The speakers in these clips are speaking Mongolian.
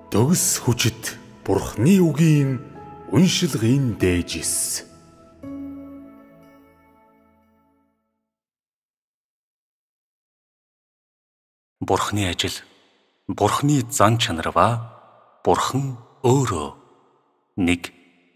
Төгс хүчит Бурхны үгийн уншилгын дээжис. Бурхны ажил, Бурхны зан чанар ба Бурхан өөрөө нэг.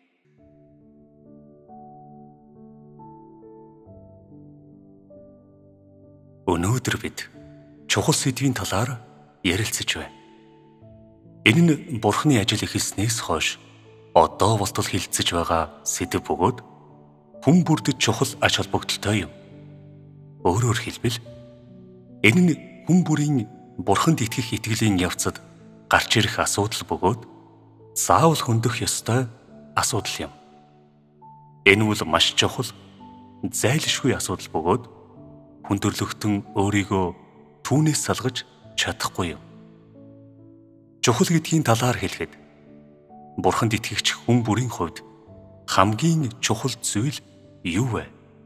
Өнөөдөр бид чухал сэдвийн талаар ярилцаж байна. Энэ нь Бурхны ажил эхэлснээс хойш одоо болтол хилцэж байгаа сэдэв бөгөөд хүн бүрдэд чухал ач холбогдолтой юм. Өөрөөр хэлбэл энэ нь хүн бүрийн Бурханд итгэх итгэлийн явцад гарч ирэх асуудал бөгөөд заавал хөндөх ёстой асуудал юм. Энэ бол маш чухал, зайлшгүй асуудал бөгөөд хүндрэлтэн өөрийгөө түүнээс салгаж чадахгүй юм. Чухал гэдгийн талаар хэлэхэд Бурханд итгэгч хүн бүрийн хувьд хамгийн чухал зүйл юу вэ?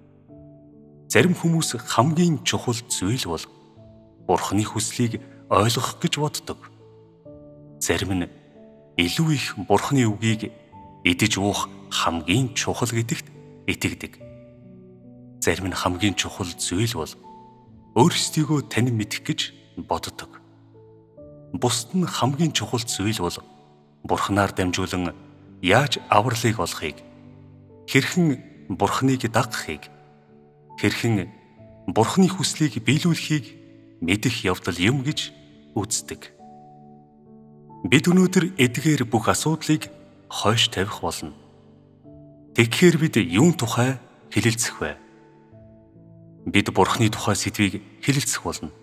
Зарим хүмүүс хамгийн чухал зүйл бол Бурханы хүслийг ойлгох гэж боддог. Зарим нь илүү их Бурханы үгийг идэж уух хамгийн чухал гэдэгт итгэдэг. Зарим нь хамгийн чухал зүйл бол өөрсдийгөө танин мэдэх гэж боддог. Бусд нь хамгийн чухал зүйл бол Бурханаар дамжуулан яаж авралыг олохыг, хэрхэн Бурханыг дагахыг, хэрхэн Бурханы хүслийг биелүүлэхийг мэдэх явдал юм гэж үздэг. Бид өнөөдөр эдгээр бүх асуудлыг хойш тавих болно. Тэгэхээр бид юун тухай хэлэлцэх вэ? Бид Бурханы тухай сэдвийг хэлэлцэх болно.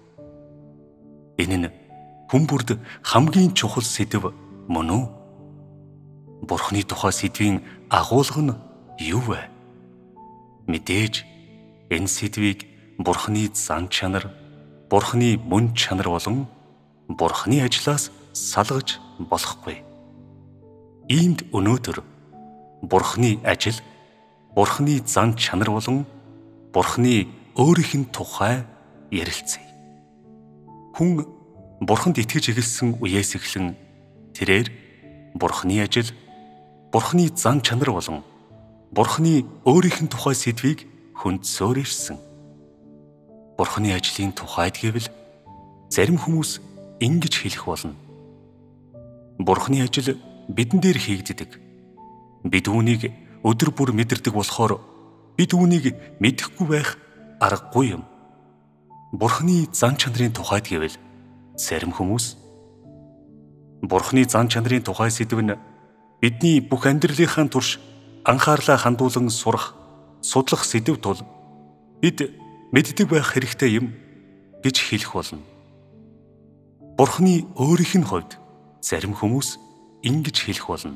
Энэ нь хүн бүрд хамгийн чухал сэдэв мөн үү? Бурханы тухай сэдвийн агуулга нь юу вэ? Мэдээж энэ сэдвийг Бурханы зан чанар, Бурханы мөн чанар болон Бурханы ажлаас салгаж болохгүй. Иймд өнөөдөр Бурханы ажил, Бурханы зан чанар болон Бурханы өөрийнх нь тухай ярилцъя. Хүн Бурханд итгэж эхэлсэн үеэс эхлэн тэрээр Бурханы ажил, Бурханы зан чанар болон Бурханы өөрийнх нь тухай сэдвийг хүндсөөр ирсэн. Бурханы ажлын тухайд гэвэл зарим хүмүүс ингэж хэлэх болно. Бурханы ажил бидэн дээр хийгддэг. Бид үүнийг өдөр бүр мэдэрдэг болохоор бид үүнийг мэдэхгүй байх аргагүй юм. Бурханы зан чанарын тухайд гэвэл зарим хүмүүс Бурханы зан чанарын тухай сэдв нь бидний бүх амьдралынхаа турш анхаарлаа хандуулан сурах, судлах сэдв тул бид мэддэг байх хэрэгтэй юм гэж хэлэх болно. Бурханы өөрийнх нь хувьд зарим хүмүүс ингэж хэлэх болно.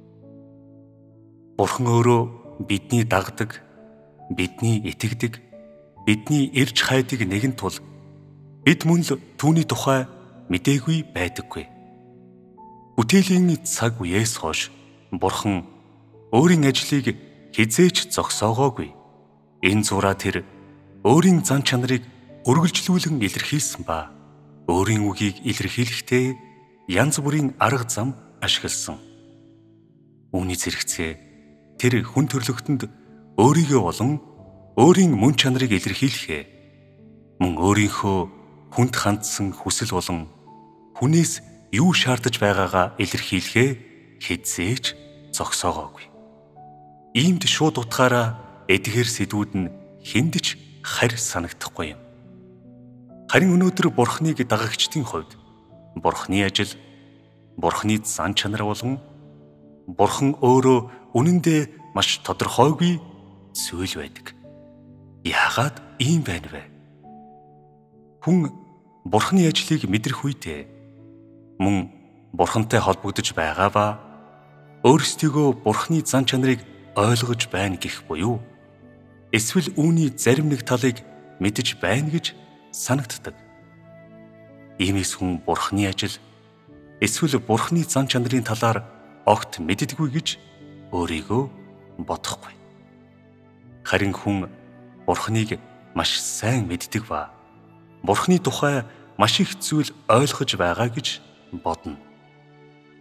Бурхан өөрөө бидний дагдаг, бидний итгэдэг, бидний ирж хайдаг нэгэн тул бид мөн л түүний тухай мэдээгүй байдаггүй. Бүтээлийн цаг үеэс хойш Бурхан өөрийн ажлыг хизээч зогсоогоогүй. Энэ зураа тэр өөрийн зан чанарыг үргэлжлүүлэн илэрхийлсэн ба өөрийн үгийг илэрхийлэхдээ янз бүрийн арга зам ашигласан. Үүний зэрэгцээ тэр хүн төрлөختөнд өөрийгөө болон өөрийн мөн чанарыг илэрхийлэхээ мөн өөрийнхөө хүнд хандсан хүсэл болон хүнээс юу шаардаж байгаагаа илэрхийлэхээ хизээч зогсоогоогүй. Иймд шууд утгаараа эдгээр сэдвүүд нь хэнд ч харь санагдахгүй юм. Харин өнөөдөр Бурханыг дагагчдын хувьд Бурханы ажил, Бурханы зан чанар болон Бурхан өөрөө үнэндээ маш тодорхойгүй зүйл байдаг. Яагаад ийм байна вэ? Хүн Бурханы ажлыг мэдрэх үедээ мөн Бурхантай холбогдож байгаа ба өөрсдийгөө Бурханы зан чанарыг ойлгож байна гэх буюу эсвэл үүний зарим нэг талыг мэдэж байна гэж санагддаг. Иймээс хүн Бурханы ажил эсвэл Бурханы зан чанарын талаар огт мэддэггүй гэж өөрийгөө бодохгүй. Харин хүн Бурханыг маш сайн мэддэг ба Бурханы тухай маш их зүйл ойлгож байгаа гэж бодно.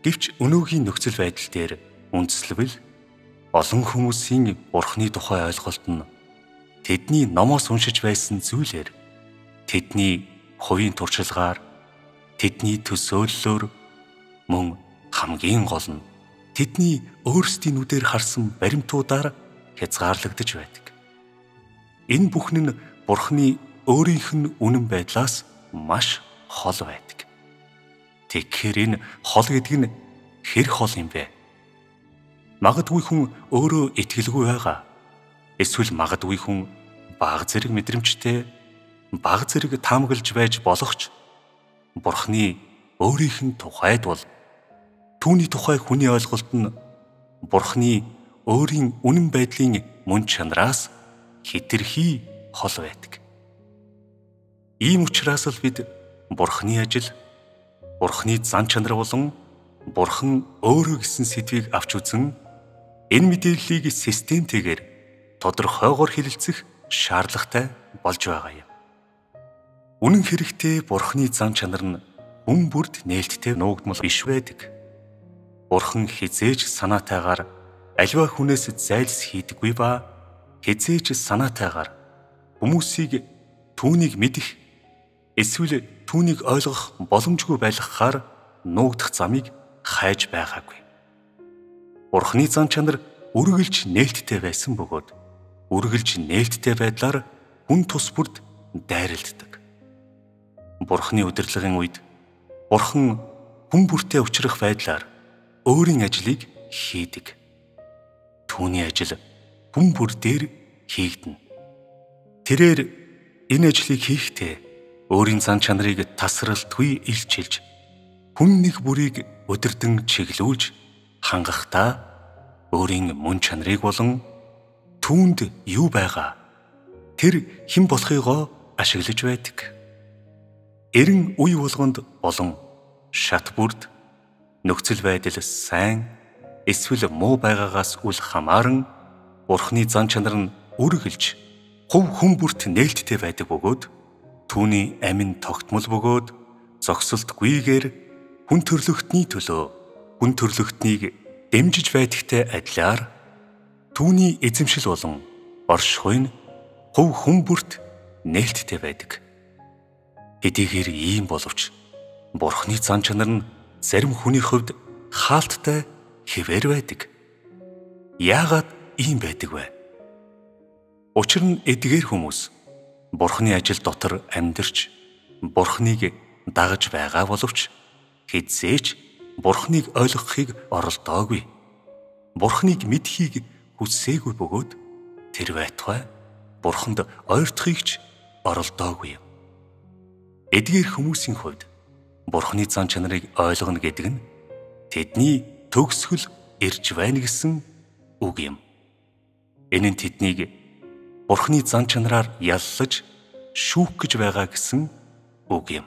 Гэвч өнөөгийн нөхцөл байдал дээр үндэслэвэл олон хүмүүсийн Бурхны тухай ойлголт нь тэдний номоос уншиж байсан зүйлээр, тэдний хувийн туршлагаар, тэдний төсөөллөөр, мөн хамгийн гол нь тэдний өөрсдийн нүдээр харсан баримтуудаар хязгаарлагдаж байдаг. Энэ бүхэн нь Бурхны өөрийнх нь үнэн байдлаас маш хол байдаг. Тэгэхээр энэ хол гэдэг нь хэр хол юм бэ? Магадгүй хүн өөрөө итгэлгүй байгаа. Эсвэл магадгүй хүн бага зэрэг мэдрэмжтэй, бага зэрэг таамаглаж байж болох ч Бурхны өөрийнх нь тухайд бол түүний тухай хүний ойлголт нь Бурхны өөрийн үнэн байдлын мөн чанараас хэтэрхий хол байдаг. Ийм учраас л бид Бурхны ажил, Бурхны зан чанар болон Бурхан өөрөө гэсэн сэдвийг авч үзэн энэ мэдээллийг системтэйгээр тодорхойгоор хэлэлцэх шаардлагатай болж байгаа юм. Үнэн хэрэгтээ Бурхны зан чанар нь хүн бүрд нээлттэй нуугдмал биш байдаг. Бурхан хизээж санаатайгаар аливаа хүнээс зайлс хийдэггүй ба хизээж санаатайгаар хүмүүсийг түүнийг мэдэх эсвэл түүнийг ойлгох боломжгүй байлгахаар нуугдах замыг хайж байгаагүй. Бурхны зан чанар үргэлж нээлттэй байсан бөгөөд үргэлж нээлттэй байдлаар хүн тус бүрд дайралддаг. Бурхны удирдлагын үед Бурхан хүн бүртээ учрах байдлаар өөрийн ажлыг хийдэг. Түүний ажил хүн бүр дээр хийгдэнэ. Тэрээр энэ ажлыг хийхдээ өөрийн зан чанарыг тасралтгүй илчилж, хүн нэг бүрийг удирдан чиглүүлж хангахдаа өөрийн мөн чанарыг болон түүнд юу байгаа, тэр хэн болохыгоо ашиглаж байдаг. Эрен үе болгонд болон шат бүрд нөхцөл байдал сайн эсвэл муу байгаагаас үл хамааран Бурхны зан чанар нь үргэлж хувь хүн бүрт нээлттэй байдаг бөгөөд түүний амин тогтмол бөгөөд зогсолтгүйгээр хүн төрлөختний төлөө хүн төрлөختнийг дэмжиж байдагтай адилаар түүний эзэмшил болон оршихуй нь хувь хүн бүрт нээлттэй байдаг. Хэдийгээр ийм боловч Бурхны зан чанар нь зарим хүний хувьд хаалттай хэвээр байдаг. Яагаад ийм байдаг вэ? Учир нь эдгээр хүмүүс Бурхны ажил дотор амьдарч Бурхныг дагаж байгаа боловч хэзээч Бурхныг ойлгохыг оролдоогүй. Бурхныг мэдхийг хүссээгүй бөгөөд тэр байтугай Бурханд ойртохыг ч оролдоогүй. Эдгээр хүмүүсийн хувьд Бурхны зан чанарыг ойлгоно гэдэг нь тэдний төгсгөл ирж байна гэсэн үг юм. Энэ нь тэднийг Бурхны зан чанараар яллаж шүүх гэж байгаа гэсэн үг юм.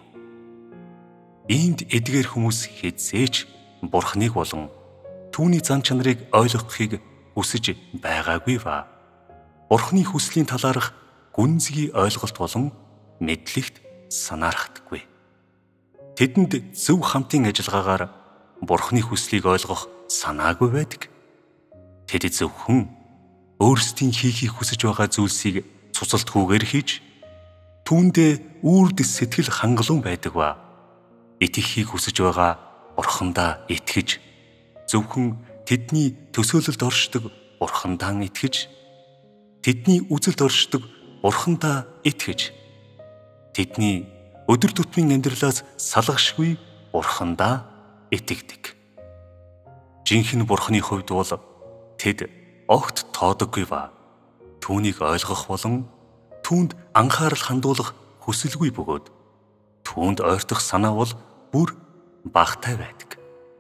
Иймд эдгээр хүмүүс хэзээч Бурхныг болон түүний зан чанарыг ойлгохыг хүсэж байгаагүй ба Бурхны хүслийн талаарх гүнзгий ойлголт болон мэдлэгт санаархдаггүй. Тэдэнд зөв хамтын ажиллагаагаар Бурхны хүслийг ойлгох санаагүй байдаг. Тэд зөвхөн өөрсдийн хийхийг хүсэж байгаа зүйлсийг цуцалтгүйгээр хийж, түүндээ үрд сэтгэл хангалуун байдаг ба итгэхийг хүсэж байгаа Бурхандаа итгэж, зөвхөн тэдний төсөөлөлд оршдог Бурхандаа итгэж, тэдний үзэлд оршдог Бурхандаа итгэж, тэдний өдөр тутмын амьдралаас салгашгүй Бурхандаа итгэдэг. Жинхэнэ Бурхны хувьд бол тэд огт тоодоггүй ба түүнийг ойлгох болон түүнд анхаарал хандуулах хүсэлгүй бөгөөд түүнд ойртох санаа бол бүр багатай байдаг.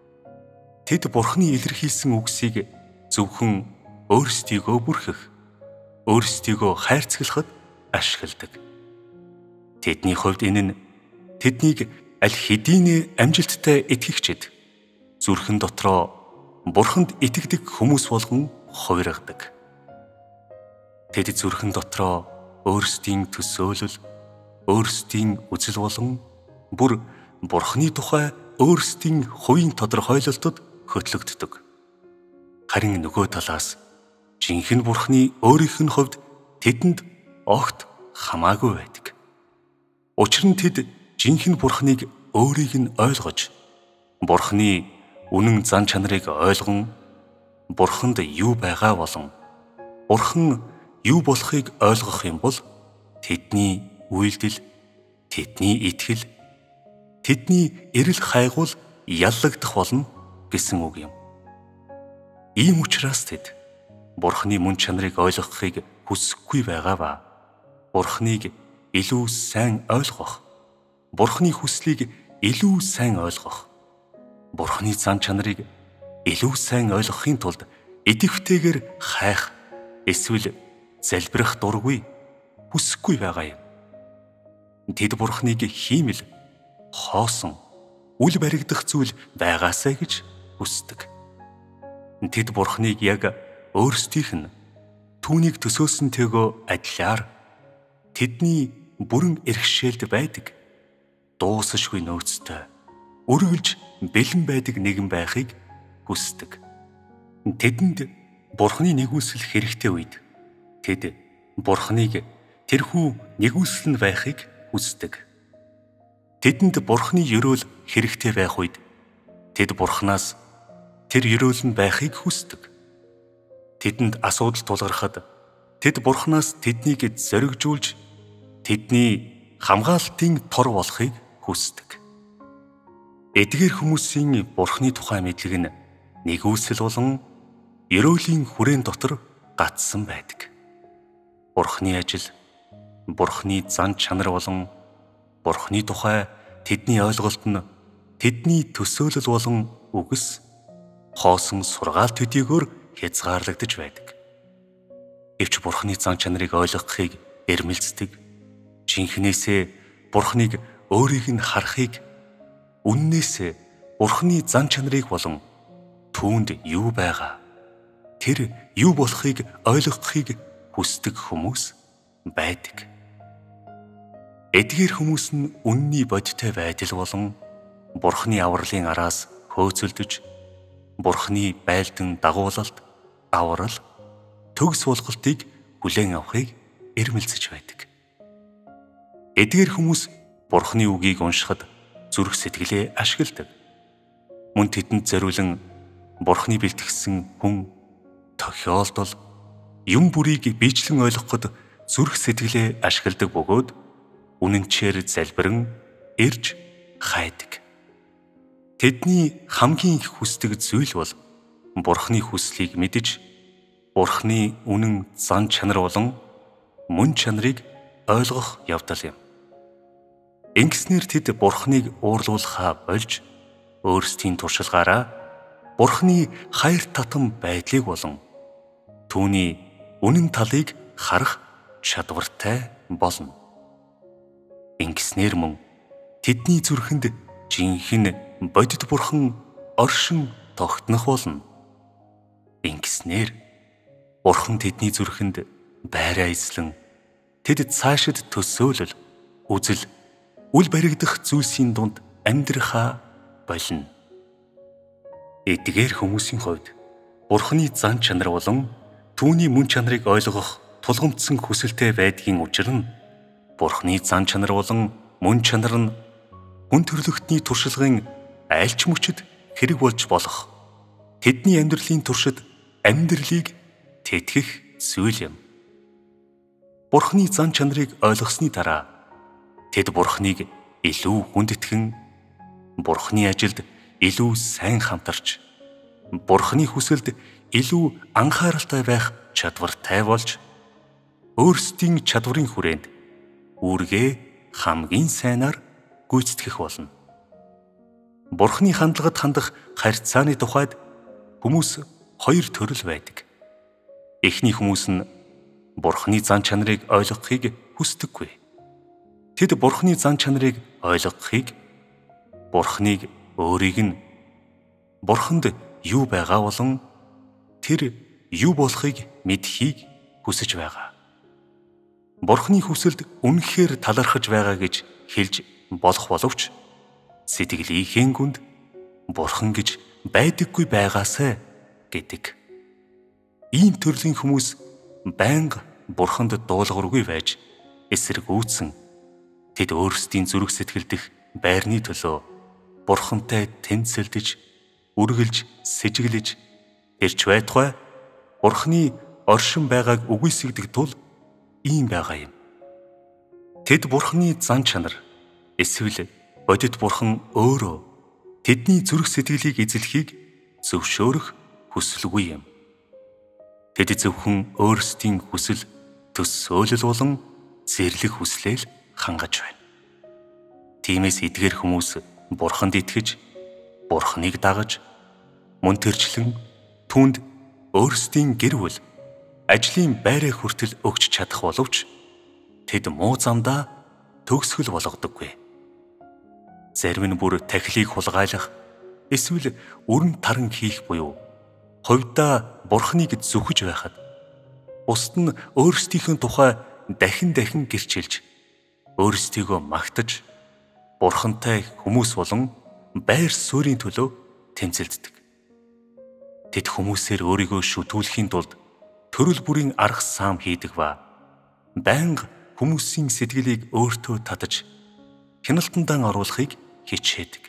Тэд Бурхны илэрхийлсэн үгсийг зөвхөн өөрсдийгөө бүрхэх, өөрсдийгөө хайрцаглахад ашигладаг. Тэдний хувьд энэ нь тэднийг аль хэдийнэ амжилттай итгэгчид зүрхэн дотроо Бурханд итгэдэг хүмүүс болгон хувиргадаг. Тэд зүрхэн дотроо өөрсдийн төсөөлөл, өөрсдийн үзэл болон бүр Бурхны тухай өөрсдийн хувийн тодорхойлолтод хөтлөгддөг. Харин нөгөө талаас жинхэнэ Бурхны өөрийнх нь хувьд тэдэнд огт хамаагүй байдаг. Учир нь тэд жинхэнэ Бурхныг өөрийг нь ойлгож, Бурхны үнэн зан чанарыг ойлгон, Бурханд юу байгаа болон Бурхан юу болохыг ойлгох юм бол тэдний үйлдэл, тэдний итгэл, тэдний эрэл хайгуул яллагдах болно гэсэн үг юм. Ийм учраас тэд Бурхны мөн чанарыг ойлгохыг хүсэхгүй байгаа ба Бурхныг илүү сайн ойлгох, Бурхны хүслийг илүү сайн ойлгох, Бурхны зан чанарыг илүү сайн ойлгохын тулд идэвхтэйгээр хайх эсвэл залбирах дургүй, хүсэхгүй байгаа юм. Тэд Бурхныг хиймэл, хоосон, үл баригдах зүйл байгаасай гэж хүсдэг. Тэд Бурхныг яг өөрсдийнх нь түүнийг төсөөсөнтэйгөө адилаар тэдний бүрэн эрхшээлд байдаг, дуусашгүй нөөцтэй, үргэлж бэлэн байдаг нэгэн байхыг хүсдэг. Тэдэнд Бурхны нэгүсэл хэрэгтэй үед тэд Бурхныг тэрхүү нэгүсэлд байхыг хүсдэг. Тэдэнд Бурхны ёроол хэрэгтэй байх үед тэд Бурханаас тэр ёроолд байхыг хүсдэг. Тэдэнд асуудал тулгархад тэд Бурханаас тэднийг зоригжуулж тэдний хамгаалтын тор болохыг хүсдэг. Эдгээр хүмүүсийн Бурхны тухай мэдлэг нь нэгүсэл болон ёроолийн хүрээн дотор гатсан байдаг. Бурхны ажил, Бурхны зан чанар болон Бурхны тухай тэдний ойлголт нь тэдний төсөөлөл болон үгс хоосон сургаалт төдийгөөр хязгаарлагдаж байдаг. Гэвч Бурхны зан чанарыг ойлгохыг эрмэлздэг, жинхнээсээ Бурхныг өөрийг нь харахыг, үннээсээ Бурхны зан чанарыг болон түүнд юу байгаа, тэр юу болохыг ойлгохыг хүсдэг хүмүүс байдаг. Эдгээр хүмүүс нь үнний бодиттой байдал болон Бурхны авралын араас хөөцөлдөж, Бурхны байлдан дагуулалт, аврал, төгс болголтыг хүлээн авахыг эрмэлзэж байдаг. Эдгээр хүмүүс Бурхны үгийг уншихад зүрх сэтгэлээ ашигладаг. Мөн тэдэнд зориулан Бурхны бэлтгэсэн хүн, тохиолдол, юм бүрийг биечлэн ойлгоход зүрх сэтгэлээ ашигладаг бөгөөд үнэнчээр залбиран ирж хайдаг. Тэдний хамгийн их хүсдэг зүйл бол Бурхны хүслийг мэдж, Бурхны үнэн зан чанар болон мөн чанарыг ойлгох явдал юм. Ингэснээр тэд Бурхныг уурлуулахаа болж, өөрсдийн туршлагаараа Бурхны хайр татам байдлыг болон түүний үнэн талыг харах чадвартай болно. Ингэснээр мөн тэдний зүрхэнд жинхэнэ бодит Бурхан оршин тогтнох болно. Ингэснээр Бурхан тэдний зүрхэнд байраа эзлэн тэд цаашид төсөөлөл, үзэл, үл баригдах зүйлсийн дунд амьдрахаа болно. Эдгээр хүмүүсийн хувьд Бурхны зан чанар болон түүний мөн чанарыг ойлгох тулгамдсан хүсэлтэй байдгийн учир нь Бурхны зан чанар болон мөн чанар нь хүн төрлөختний туршлагын айлч мөчөд хэрэг болж болох тэдний амьдралын туршид амьдралыг тэтгэх зүйл юм. Бурхны зан чанарыг ойлгосны дараа тэд Бурхныг илүү хүндэтгэн, Бурхны ажилд илүү сайн хамтарч, Бурхны хүсэлд илүү анхааралтай байх чадвартай болж, өөрсдийн чадварын хүрээнд үүргээ хамгийн сайнаар гүйцэтгэх болно. Бурхны хандлагад хандах харьцааны тухайд хүмүүс хоёр төрөл байдаг. Эхний хүмүүс нь Бурхны зан чанарыг ойлгохыг хүсдэггүй. Тэд Бурхны зан чанарыг ойлгохыг, Бурхныг өөрийг нь, Бурханд юу байгаа болон тэр юу болохыг мэдхийг хүсэж байгаа. Бурхны хүсэлд үнэхээр талархаж байгаа гэж хэлж болох боловч сэтгэлийнхээ гүнд Бурхан гэж байдаггүй байгаасай гэдэг. Ийм төрлийн хүмүүс байнга Бурханд дуулуургүй байж эсэргүүцсэн. Тэд өөрсдийн зүрх сэтгэл дэх байрны төлөө Бурхантай тэнцэлдэж, үргэлж, сэжиглэж, ирж байтугай Бурханы оршин байгааг үгүйсгдэг тул ийм байгаа юм. Тэд Бурханы зан чанар эсвэл бодит Бурхан өөрөө тэдний зүрх сэтгэлийг эзлэхийг зөвшөөрөх хүсэлгүй юм. Тэд зөвхөн өөрсдийн хүсэл төсөөлөл болон зэрлэг хүслээл хангаж байна. Тиймээс эдгээр хүмүүс Бурханд итгэж, Бурханыг дагаж, мөн тэрчлэн түүнд өөрсдийн гэр бүл, ажлын байраа хүртэл өгч чадах боловч тэд муу замдаа төгсгөл болгодоггүй. Зарим нь бүр тахилыг хулгайлах, эсвэл өрн таран хийх буюу хувьдаа Бурханыг зүхэж байхад бусд нь өөрсдийнх тухай дахин гэрчилж, өөрсдийгөө магтаж, Бурхантай хүмүүс болон байр суурийн төлөө тэмцэлддэг. Тэд хүмүүсээр өөрийгөө шүтүүлэхийн тулд төрөл бүрийн арга сам хийдэг ба байнга хүмүүсийн сэтгэлийг өөртөө татаж хяналтандаа оруулахыг хичээдэг.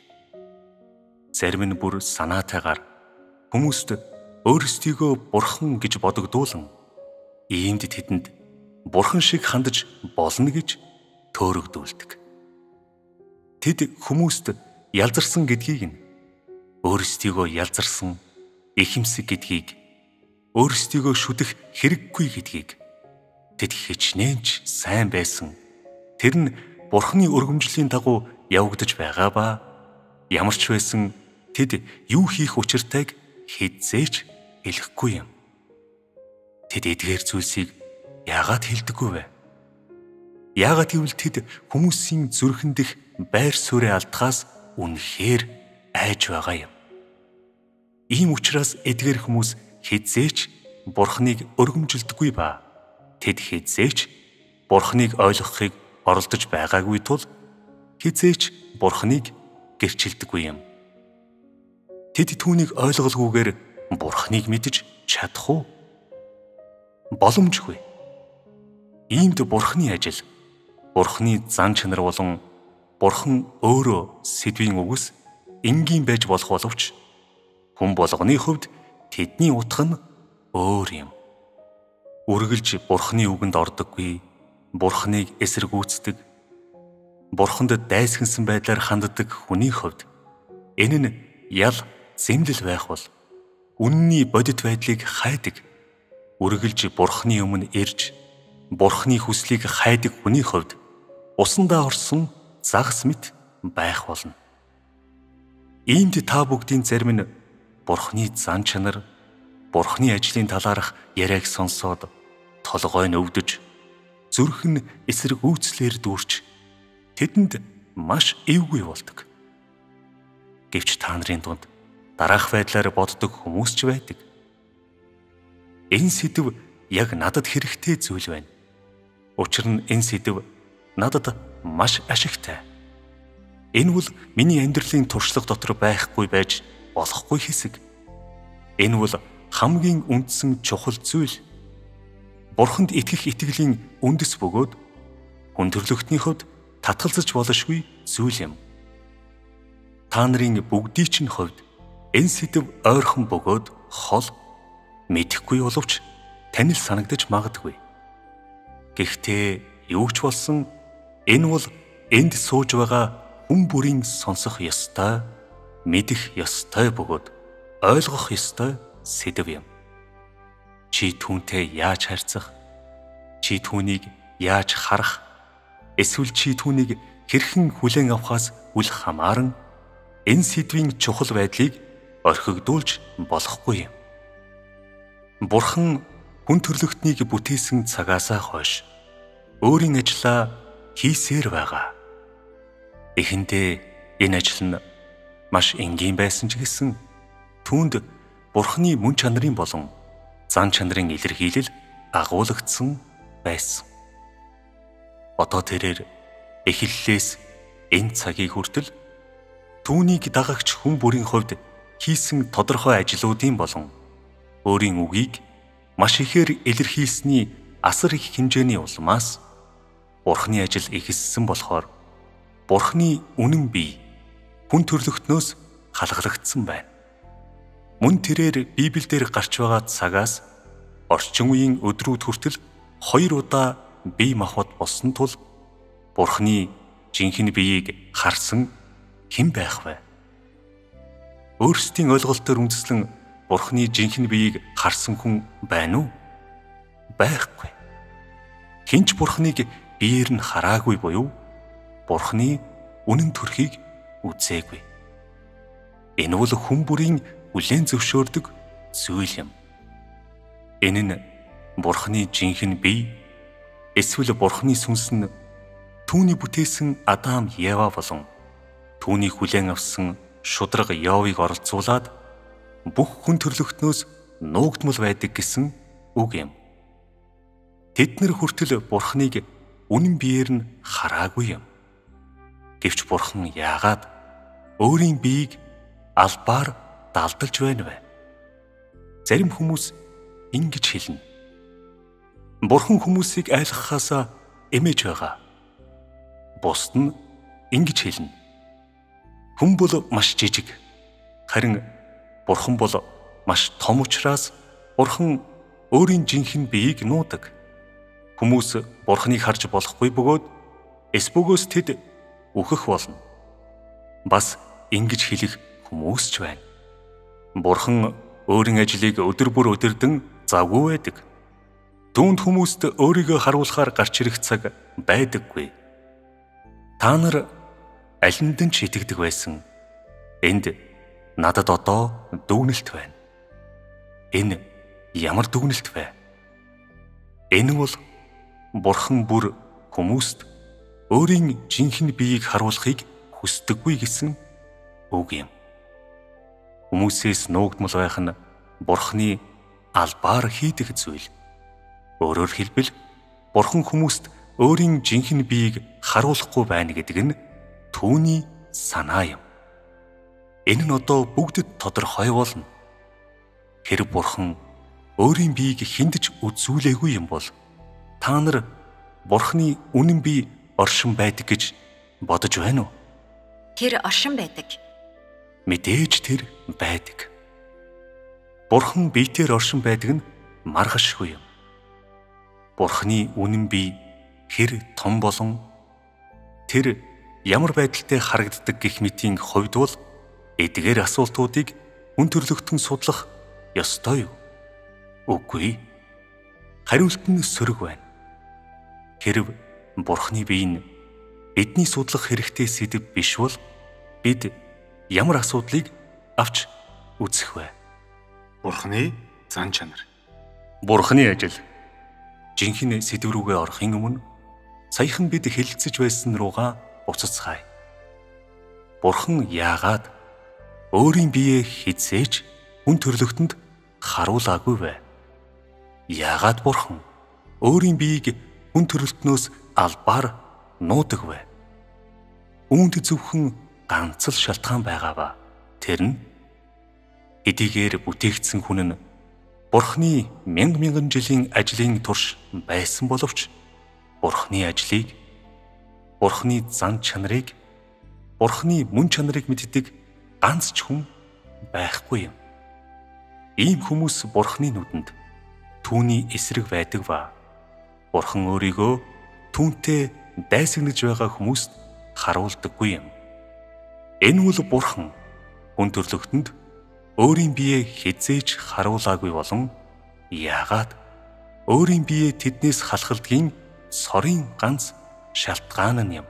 Зарим нь бүр санаатайгаар хүмүүст өөрсдийгөө Бурхан гэж бодогдуулан иймд тэдэнд Бурхан шиг хандаж болно гэж төөрөгдүүлдэг. Тэд хүмүүст ялзарсан гэдгийг нь өөрсдийгөө ялзарсан, ихэмсэг гэдгийг, өөрсдийгөө шүтэх хэрэггүй гэдгийг тэд хичнээн ч сайн байсан. Тэр нь Бурханы өргөмжлийн дагуу явагдаж байгаа ба ямар ч байсан тэд юу хийх учиртайг хэзээч хэлэхгүй юм. Тэд эдгээр зүйлсийг яагаад хэлдэггүй вэ? Яагаад гэвэл тэд хүмүүсийн зүрхэн дэх байр суурийг алдахаас үнэхээр айж байгаа юм. Ийм учраас эдгээр хүмүүс хэзээч Бурханыг өргөмжилдэггүй ба тэд хэзээч Бурханыг ойлгохыг оролдож байгаагүй тул хэзээч Бурханыг гэрчилдэггүй юм. Тэд түүнийг ойлголгүйгээр Бурханыг мэдэж чадах уу? Боломжгүй. Иймд Бурханы ажил, Бурханы зан чанар болон Бурхан өөрөө сэдвийн үгс энгийн байж болох боловч хүн болгоны хувьд тэдний утга нь өөр юм. Үргэлж Бурханы үгэнд ордоггүй, Бурханыг эсэргүүцдэг, Бурханд дайсагнсан байдлаар ханддаг хүний хувьд энэ нь ял зэмлэл байх бол үнний бодит байдлыг хайдаг, үргэлж Бурханы өмнө ирж Бурханы хүслийг хайдаг хүний хувьд усандаа орсон загас мэт байх болно. Иймд та бүгдийн зарим нь Бурханы зан чанар, Бурханы ажлын талаарх яриаг сонсоод толгой нь өвдөж, зүрх нь эсэргүүцлээр дүүрч тэдэнд маш эвгүй болдог. Гэвч та нарын дунд дараах байдлаар боддог хүмүүс ч байдаг. Энэ сэдв яг надад хэрэгтэй зүйл байна. Учир нь энэ сэдв надад маш ашигтай. Энэ бол миний амьдралын туршлага дотор байхгүй байж болохгүй хэсэг. Энэ бол хамгийн үндсэн чухал зүйл. Бурханд итгэх итгэлийн үндэс бөгөөд хүн төрлөختний хувьд татгалзаж болшгүй зүйл юм. Та нарын бүгдийн чинь хувьд энэ сэдв ойрхон бөгөөд хол мэдэхгүй боловч танил санагдаж магадгүй. Гэхдээ юу ч болсон энэ бол энд сууж байгаа хүн бүрийн сонсох ёстой, мэдэх ёстой бөгөөд ойлгох ёстой сэдв юм. Чи түүнтэй яаж харьцах, чи түүнийг яаж харах, эсвэл чи түүнийг хэрхэн хүлээн авахаас үл хамааран энэ сэдвийн чухал байдлыг орхигдуулж болохгүй юм. Бурхан хүн төрлөختнийг бүтээсэн цагаасаа хойш өөрийн ажлаа хийсээр байгаа. Эхэндээ энэ ажил нь маш энгийн байсан ч гэсэн түүнд Бурханы мөн чанарын болон зан чанарын илэрхийлэл агуулгдсан байсан. Одоо тэрээр эхлэлээс энэ цагийг хүртэл түүнийг дагагч хүн бүрийн хувьд хийсэн тодорхой ажлуудын болон өөрийн үгийг маш ихээр илэрхийлсэний асар их хэмжээний улмаас Бурхны ажил ихссэн болохоор Бурхны үнэн бие хүн төрлөختнөөс халгалагдсан байна. Мөн тэрээр Библиэлд гарч байгаа цагаас орчин үеийн өдрүүд хүртэл 2 удаа бие махбод болсон тул Бурхны жинхэнэ биеийг харсан хэн байх вэ? Өөрсдийн ойлголтоор үндэслэн Бурхны жинхэнэ биеийг харсан хүн байна уу? Байхгүй. Хинч Бурхныг биеэр нь хараагүй буюу Бурхны үнэн төрхийг үзээгүй. Энэ бол хүн бүрийн хүлээн зөвшөөрдөг зүйл юм. Энэ нь Бурхны жинхэнэ бие эсвэл Бурхны сүнс нь түүний бүтээсэн Адам, Ева болон түүний хүлээн авсан шударга Йовыг оролцуулаад бүх хүн төрлөختнөөс нуугдмал байдаг гэсэн үг юм. Тэд нар хүртэл Бурхныг үнэн биеэр нь хараагүй юм. Гэвч Бурхан яагаад өөрийн биеийг албаар далдалж байна вэ? Зарим хүмүүс ингэж хэлнэ. Бурхан хүмүүсийг айлгахаас эмээж байгаа. Бусд нь ингэж хэлнэ. Хүн бол маш жижиг. Харин Бурхан бол маш том учраас Бурхан өөрийн жинхэнэ биеийг нуудаг. Хүмүүс Бурханыг харж болохгүй бөгөөд эсбөгөөс тэд үхэх болно. Бас ингэж хэлэх хүмүүс ч байна. Бурхан өөрийн ажлыг өдөр бүр өдөрдөн завгүй байдаг. Түүнд хүмүүст өөрийгөө харуулахаар гарч ирэх цаг байдаггүй. Та нар алинд нь ч итгэдэг байсан. Энд надад одоо дүгнэлт байна. Энэ ямар дүгнэлт вэ? Энэ бол Бурхан бүр хүмүүст өөрийн жинхэнэ биеийг харуулахыг хүсдэггүй гэсэн үг юм. Хүмүүсээс нуугдмал байх нь Бурханы албаар хийдэг зүйл. Өөрөөр хэлбэл Бурхан хүмүүст өөрийн жинхэнэ биеийг харуулахгүй байна гэдэг нь түүний санаа юм. Энэ нь одоо бүгдэд тодорхой болно. Хэрэг Бурхан өөрийн биеийг хиндэж үзүүлээгүй юм бол та нар Бурханы үнэн бие оршин байдаг гэж бодож байна уу? Тэр оршин байдаг. Мэдээж тэр байдаг. Бурхан биетээр оршин байдаг нь маргашгүй юм. Бурханы үнэн бие хэр том болон тэр ямар байдалтай харагддаг гэх мэтийн хувьд бол эдгээр асуултуудыг хүн төрлөختөн судлах ёстой юу? Үгүй. Хариулт нь сөрөг байна. Хэрв Бурханы бие нь бидний судлах хэрэгтэй сэдэв биш бол бид ямар асуудлыг авч үзэх вэ? Бурханы зан чанар. Бурханы ажил. Жинхэнэ сэдэв рүүгээ орохын өмнө саяхан бид хэлэлцэж байсан руугаа буцацгаая. Бурхан яагаад өөрийн биеэ хизээж хүн төрлөختөнд харуулаагүй вэ? Яагаад Бурхан өөрийн биеийг хүн төрлөختнөөс албаар нуудаг вэ? Үүнд зөвхөн ганц л шалтгаан байгаа ба. Тэр нь эдийгээр бүтээгдсэн хүн нь Бурханы мянган жилийн ажлын турш байсан боловч Бурханы ажлыг, Бурханы зан чанарыг, Бурханы мөн чанарыг мэддэг ганц ч хүн байхгүй юм. Ийм хүмүүс Бурханы нүдэнд түүний эсрэг байдаг ба Бурхан өөрийгөө түүнтэй дайсагнаж байгаа хүмүүст харуулдаггүй юм. Энэ бол Бурхан хүн төрлөختөнд өөрийн биеэ хизээж харуулаагүй болон яагаад өөрийн биеэ тэднээс халахлдгийн сорын ганц шалтгаан нь юм.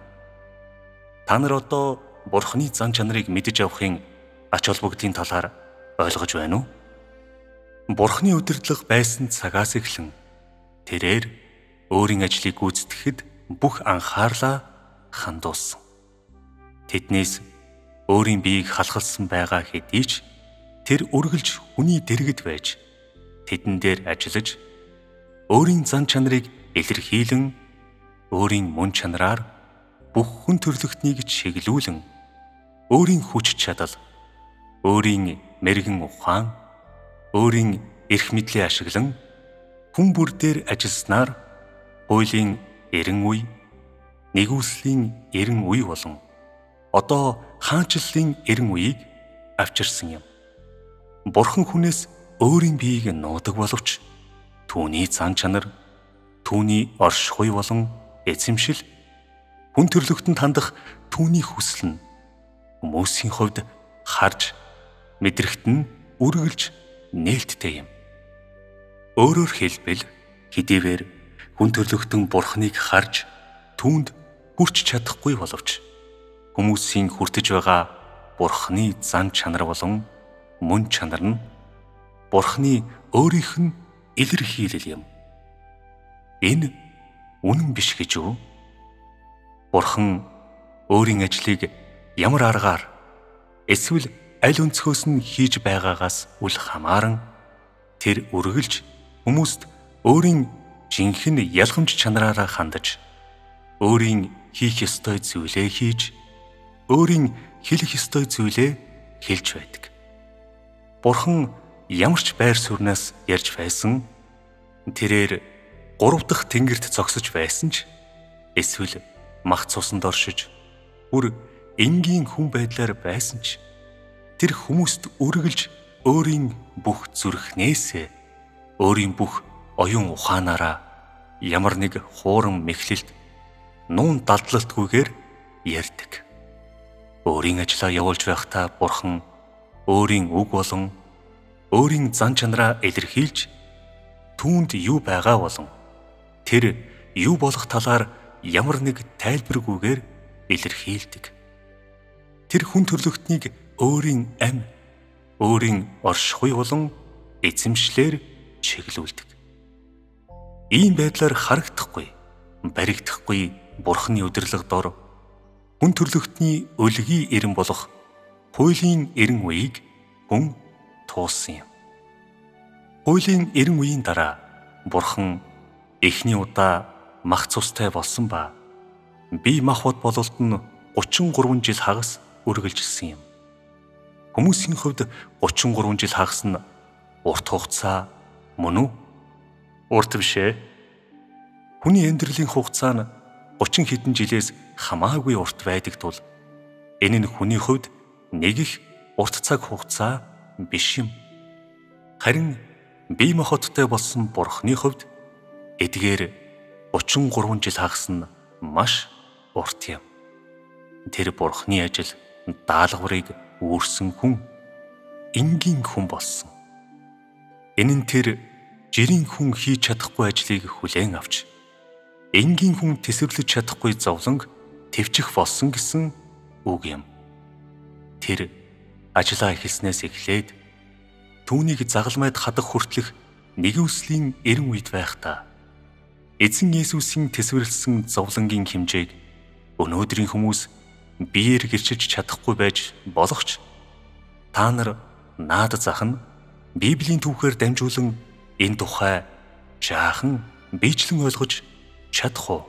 Та нар одоо Бурханы зан чанарыг мэдэж авахын ач холбогдолын талаар ойлгож байна уу? Бурханы удирдлага байсан цагаас эхлэн тэрээр өөрийн ажлыг гүйцэтгэхэд бүх анхаарлаа хандуулсан. Тэднээс өөрийн биеийг халахлсан байгаа хэдий ч тэр үргэлж хүний дэргэд байж тэдэн дээр ажиллаж өөрийн зан чанарыг илэрхийлэн өөрийн мөн чанараар бүх хүн төрлөختнийг чиглүүлэн өөрийн хүч чадал, өөрийн мэрэгэн ухаан, өөрийн эрх мэдлээ ашиглан хүн бүр дээр ажилласнаар хуулийн эрен үе, нэгүслийн эрен үе болон одоо хаанчлалын эрен үеийг авчирсан юм. Бурхан хүнээс өөрийн биеийг нуудаг боловч түүний зан чанар, түүний оршихуй болон эзэмшил, хүн төрлөختөнд хандах түүний хүсэл нь хүмүүсийн хувьд харж, мэдрэгт нь үргэлж нээлттэй юм. Өөрөөр хэлбэл хэдийгээр хүн төрлөختөн Бурханыг харж түүнд хүрч чадахгүй боловч хүмүүсийн хүртэж байгаа Бурханы зан чанар болон мөн чанар нь Бурханы өөрийнх нь илэрхийлэл юм. Энэ үнэн биш гэж үү? Бурхан өөрийн ажлыг ямар аргаар эсвэл аль өнцгөөс нь хийж байгаагаас үл хамааран тэр үргэлж хүмүүст өөрийн жинхэнэ ялгамж чанараараа хандаж, өөрийн хийх ёстой зүйлээ хийж, өөрийн хэлэх ёстой зүйлээ хэлж байдаг. Бурхан ямар ч байр сууриас ярьж байсан, тэрээр 3 дахь тэнгэрт зогсож байсан ч эсвэл мах цусанд оршиж бүр энгийн хүн байдлаар байсан ч тэр хүмүүст үргэлж өөрийн бүх зүрхнээсээ, өөрийн бүх оюун ухаанаараа ямар нэг хуурам мэхлэлд нуун далдлалтгүйгээр ярьдаг. Өөрийн ажлаа явуулж байхдаа Бурхан өөрийн үг болон өөрийн зан чанараа илэрхийлж түүнд юу байгаа болон тэр юу болох талаар ямар нэг тайлбаргүйгээр илэрхийлдэг. Тэр хүн төрлөختнийг өөрийн ам, өөрийн оршихуй болон эзэмшлэр чиглүүлдэг. Ийм байдлаар харагдахгүй, баригдахгүй Бурханы удирдлага дор хүн төрлөختний өлгий эрен болох хуулийн эрен үеийг хүн туусан юм. Хуулийн эрен үеийн дараа Бурхан эхний удаа мах цустай болсон ба бие махбод бололт нь 33 жил хагас үргэлжилсэн юм. Хүмүүсийн хувьд 33 жил хагас нь урт хугацаа мөн үү? Урт биш ээ. Хүний амьдралын хугацаа нь 30 хэдэн жилээс хамаагүй урт байдаг тул энэ нь хүний хувьд нэг их урт цаг хугацаа биш юм. Харин бие махбодтой болсон Бурханы хувьд эдгээр 33 жил хагас нь маш урт юм. Тэр Бурханы ажил даалгаврыг үүрсэн хүн, энгийн хүн болсон. Энэ нь тэр жирийн хүн хийж чадахгүй ажлыг хүлээн авч, энгийн хүн тэсвэрлэж чадахгүй зовлонг твчих болсон гэсэн үг юм. Тэр ажлаа эхэлснээс эхлээд түүнийг загалмайд хадах хүртэлх нэгүслийн эрен үед байхдаа эзэн Есүсийн тэсвэрлсэн зовлонгийн хэмжээг өнөөдрийн хүмүүс биеэр гэрчилж чадахгүй байж болохч та нар наад зах нь Библийн түүхээр дамжуулан энэ тухай жаахан биечлэн ойлгож чадах уу?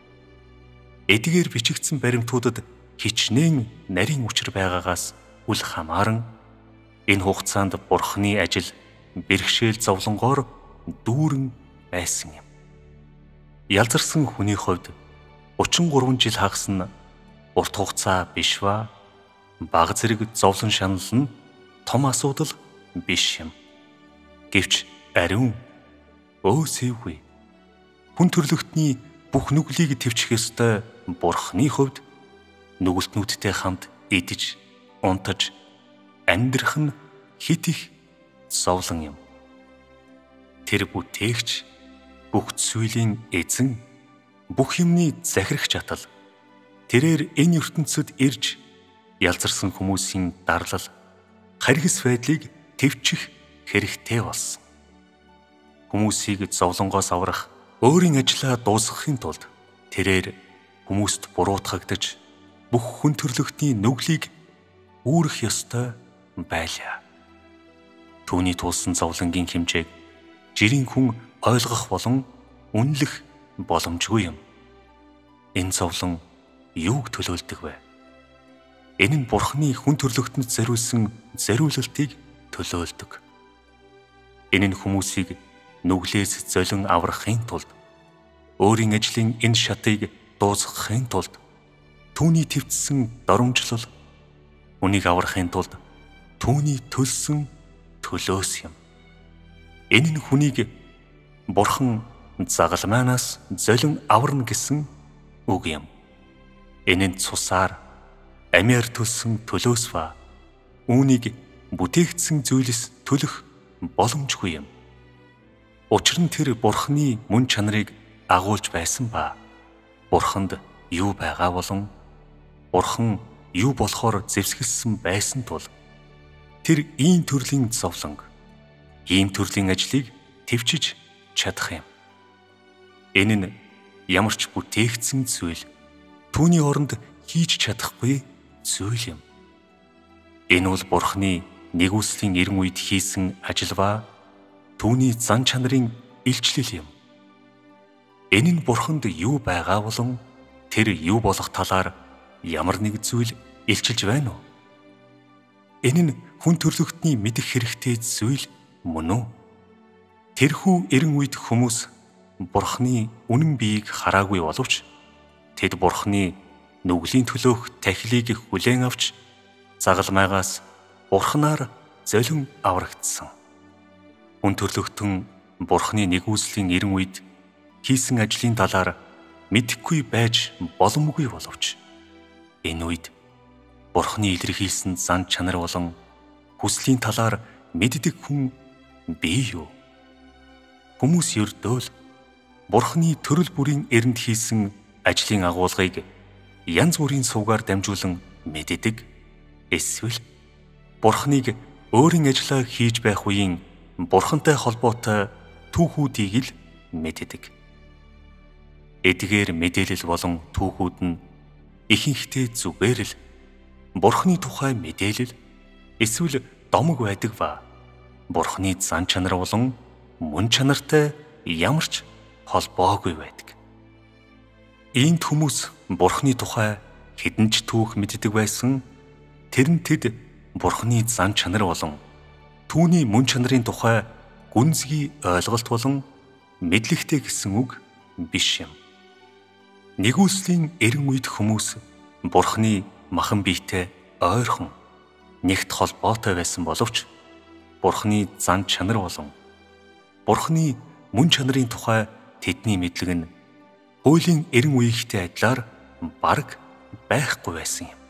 Эдгээр бичигдсэн баримтуудад хичнээн нарийн учир байгаагаас үл хамааран энэ хугацаанд Бурханы ажил бэрхшээл зовлонгоор дүүрэн байсан юм. Ялзарсан хүний хувьд 33 жил хагас нь урт хугацаа биш ба бага зэрэг зовлон шанал нь том асуудал биш юм. Гэвч ариун өөсөөгүй хүн төрлөختний бүх нүглийг твчих ёстой Бурханы хувьд нүгэлтнүүдтэй хамт идэж, унтаж, амьдрах нь хит их зовлон юм. Тэр бүтээгч, бүх зүйлийн эзэн, бүх юмны захирах чатал, тэрээр энэ ертөнцид ирж ялзарсан хүмүүсийн дарлал, харгас байдлыг твчих хэрэгтэй болсон. Хүмүүсийг зовлонгоос аврах, өөрийн ажлаа дуусгахын тулд тэрээр хүмүүст буруутгагдаж, бүх хүн төрлөختний нүглийг үүрэх ёстой байлаа. Түүний туулсан зовлонгийн хэмжээг жирийн хүн ойлгох болон үнэлэх боломжгүй юм. Энэ зовлон юуг төлөөлдөг вэ? Энэ нь Бурхны хүн төрлөختөнд зориулсан зориулалтыг төлөөлдөг. Энэ нь хүмүүсийг нүглээс золин аврахын тулд, өөрийн ажлын энэ шатыг дуусгахын тулд, түүний твцсэн доромжлол, үнийг аврахын тулд түүний төлсөн төлөөс юм. Энэ нь хүнийг Бурхан загалмайнаас золин аварна гэсэн үг юм. Энэ нь цусаар, амиар төлсөн төлөөс ба үүнийг бүтээгдсэн зүйлс төлөх боломжгүй юм. Учир нь тэр Бурхны мөн чанарыг агуулж байсан ба Бурханд юу байгаа болон Бурхан юу болохоор зэвсгэлсэн байсан тул тэр ийм төрлийн зовлонг, ийм төрлийн ажлыг төвчж чадах юм. Энэ нь ямар ч бүтээгдсэн зүйл түүний оронд хийж чадахгүй зүйл юм. Энэ бол Бурхны нэгүслийн эрен үед хийсэн ажил ба түүний зан чанарын илчлэл юм. Энэ нь Бурханд юу байгаа болон тэр юу болох талаар ямар нэг зүйл илчилж байна уу? Энэ нь хүн төрлөختний мэдэх хэрэгтэй зүйл мөн үү? Тэрхүү эрен үед хүмүүс Бурхны үнэн биеийг хараагүй боловч тэд Бурхны нүглийн төлөөх тахилыг хүлээн авч загалмайгаас Бурхнаар золин аврагдсан. Хүн төрлөختөн Бурхны нэгүслийн эрен үед хийсэн ажлын талаар мэдэхгүй байж боломгүй боловч энэ үед Бурхны илэрхийлсэн зан чанар болон хүслийн талаар мэддэг хүн бий юу? Хүмүүс ердөө л Бурхны төрөл бүрийн эрэнд хийсэн ажлын агуулгыг янз бүрийн сувгаар дамжуулан мэддэг. Эсвэл Бурхныг өөрийн ажлаа хийж байх үеийн Бурхантай холбоотой түүхүүдийг л мэддэг. Эдгээр мэдээлэл болон түүхүүд нь ихэнхдээ зүгээр л Бурхны тухай мэдээлэл эсвэл домог байдаг ба Бурхны зан чанар болон мөн чанартай ямар ч холбоогүй байдаг. Иймд хүмүүс Бурхны тухай хэдэн ч түүх мэддэг байсан тэд Бурхны зан чанар болон түүний мөн чанарын тухай гүнзгий ойлголт болон мэдлэгтэй гэсэн үг биш юм. Нэгүслийн эрен үед хүмүүс Бурхны махан биетэй ойрхон нэгт холбоотой байсан боловч Бурхны зан чанар болон Бурхны мөн чанарын тухай тэдний мэдлэг нь хуулийн эрен үеийнхтэй адилаар бараг байхгүй байсан юм.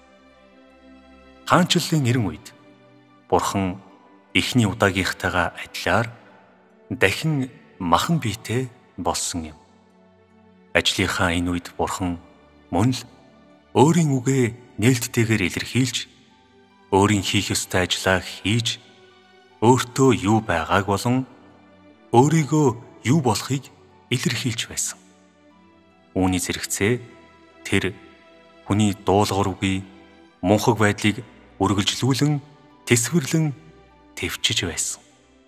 Хаанчлалын эрен үед Бурхан эхний удаагийнхтайгаа адилаар дахин махан биетэй болсон юм. Ажлынхаа энэ үед Бурхан мөн л өөрийн үгээ нээлттэйгээр илэрхийлж, өөрийн хийх ёстой ажлаа хийж, өөртөө юу байгааг болон өөрийгөө юу болохыг илэрхийлж байсан. Үүний зэрэгцээ тэр хүний дуулуур үгүй, мунхаг байдлыг үргэлжлүүлэн, тэсвэрлэн тэвчиж байсан.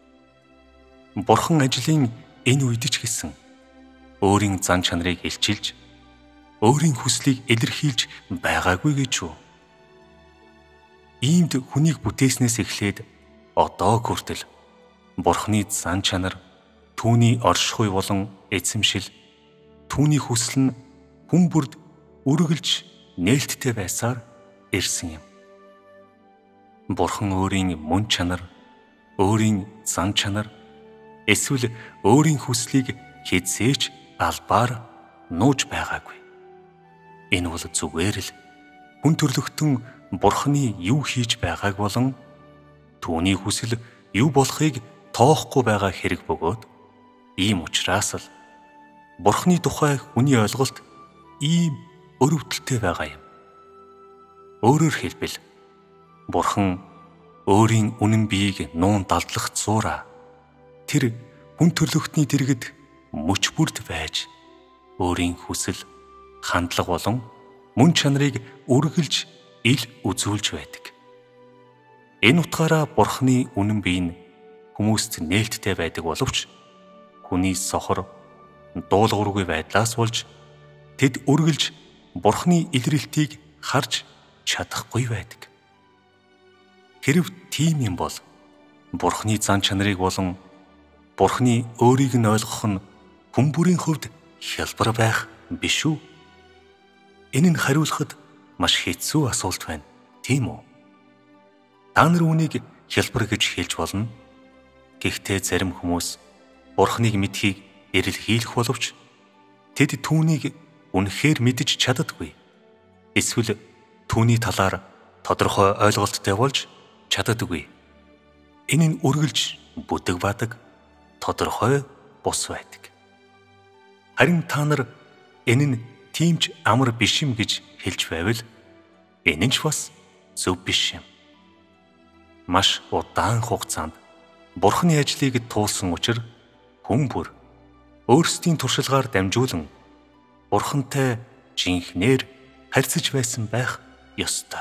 Бурхан ажлын энэ үед ч гэсэн өөрийн зан чанарыг илчилж, өөрийн хүслийг илэрхийлж байгаагүй гэж үү? Иймд хүнийг бүтээснээс эхлээд одоо хүртэл Бурхны зан чанар, түүний оршихуй болон эзэмшил, түүний хүсэл нь хүн бүрд үргэлж нээлттэй байсаар ирсэн юм. Бурхан өөрийн мөн чанар, өөрийн зан чанар, эсвэл өөрийн хүслийг хэзээч албаар нууж байгаагүй. Энэ бол зүгээр л хүн төрлөختөн Бурханы юу хийж байгааг болон түүний хүсэл юу болохыг тоохгүй байгаа хэрэг бөгөөд ийм учраас л Бурханы тухай хүний ойлголт ийм өрөвдөлтэй байгаа юм. Өөрөөр хэлбэл Бурхан өөрийн үнэн биеийг нуун далдлах зуура тэр хүн төрлөختний дэргэд мөч бүрд байж өөрийн хүсэл, хандлага болон мөн чанарыг үргэлж ил үзүүлж байдаг. Энэ утгаараа Бурханы үнэн бие нь хүмүүст нээлттэй байдаг боловч хүний сохор, дуулуургүй байдлаас болж тэд үргэлж Бурханы илрэлтийг харж чадахгүй байдаг. Хэрв тийм юм бол Бурхны зан чанарыг болон Бурхны өөрийг нь ойлгох нь хүн бүрийн хувьд хялбар байх биш үү? Энэ нь хариулахад маш хэцүү асуулт байна, тийм үү? Та нар үүнийг хялбар гэж хэлж болно. Гэхдээ зарим хүмүүс Бурхныг мэдхийг эрэлхийлэх боловч тэд түүнийг үнэхээр мэдэж чаддаггүй. Эсвэл түүний талаар тодорхой ойлголттой болж чаддаггүй. Энэ нь үргэлж бүдэг бадаг, тодорхой бус байдаг. Харин та нар энэ нь тиймч амар биш юм гэж хэлж байвал энэ нь ч бас зөв биш юм. Маш удаан хугацаанд Бурхны ажлыг туулсан учраас хүн бүр өөрсдийн туршлагаар дамжуулан Бурхантай жинхнээр харьцаж байсан байх ёстой.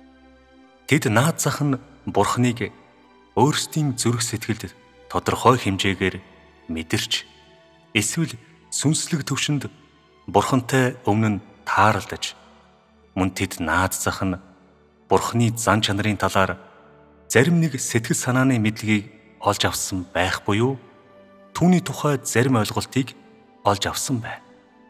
Тэд наад зах нь Бурхныг өөрсдийн зүрх сэтгэлд тодорхой хэмжээгээр мэдэрч эсвэл сүнслэг төвшөнд Бурхантай өмнө нь тааралдаж, мөн тэд наад зах нь Бурхны зан чанарын талаар зарим нэг сэтгэл санааны мэдлэгийг олж авсан байх буюу түүний тухай зарим ойлголтыг олж авсан байна.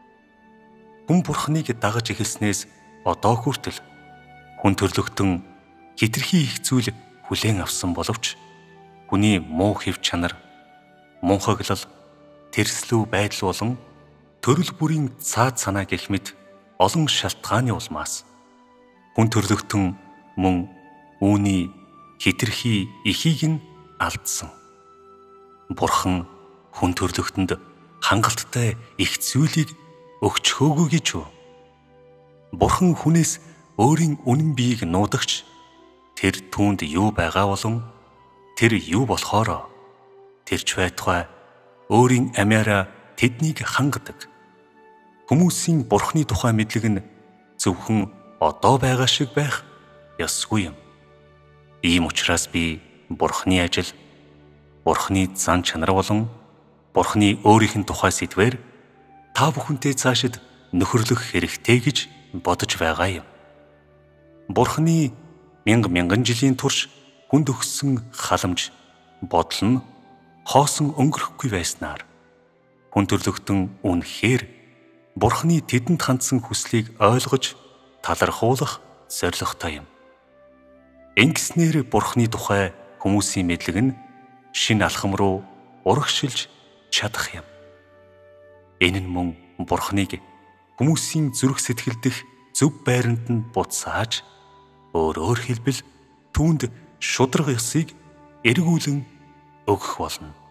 Хүн Бурхныг дагаж эхэлснээс одоо хүртэл хүн төрлөختөн хэтэрхий их зүйл хүлээн авсан боловч хүний муу хэв чанар, мунхаглал, тэрслүү байдал болон төрөл бүрийн цаад санаа гэх мэт олон шалтгааны улмаас хүн төрлөختөн мөн үүний хэтэрхий ихийг нь алдсан. Бурхан хүн төрлөختөнд хангалттай их зүйлийг өгчхөөгүй гэж үү? Бурхан хүнээс өөрийн үнэн биеийг нуудагч тэр түүнд юу байгаа болон тэр юу болохоро тэрч байтугай өөрийн амиараа тэднийг хангадаг. Хүмүүсийн Бурхны тухай мэдлэг нь зөвхөн одоо байгаа шиг байх ёсгүй юм. Ийм учраас би Бурхны ажил, Бурхны зан чанар болон Бурхны өөрийнх нь тухай сэдвээр та бүхэнтэй цаашид нөхөрлөх хэрэгтэй гэж бодож байгаа юм. Бурхны мянган жилийн турш хүнд өгсөн халамж, бодол нь хоосон өнгөрөхгүй байснаар хүн төрлөختөн үнэхээр Бурхны тэдэнд хандсан хүслийг ойлгож талархуулах зорилготой юм. Ингэснээр Бурхны тухай хүмүүсийн мэдлэг нь шинэ алхам руу урагшилж чадах юм. Энэ нь мөн Бурхныг хүмүүсийн зүрх сэтгэл дэх зөв байранд нь буцааж өөрөөр хэлбэл түүнд шударга ёсыг эргүүлэн өгөх болно.